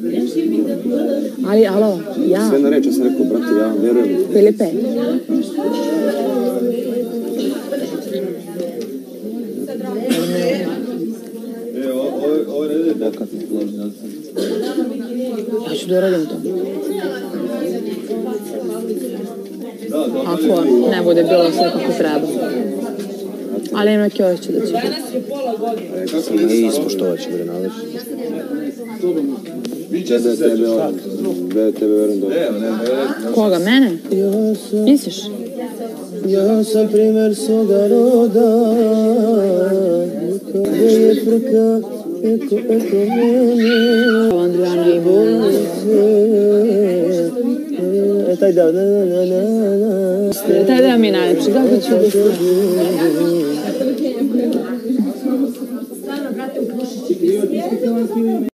Ali, alo, ja. Sve na reč, ja sam rekao, brate, ja verujem. Filipe. Ovo ne ide da kad ti složi. Ja ću da radim to. Ako ne bude bilo sve kako treba. Ali ima neki osjećaj da će biti. Rekao sam ne ispoštovat će bre nalazi. Tebe verujem dobro. Koga, mene? Misliš? Ja sam primer svoga roda, gdje je frka, eko mene. Andrijana i Bula. Taj da, Taj da mi je najlepši, kako ću da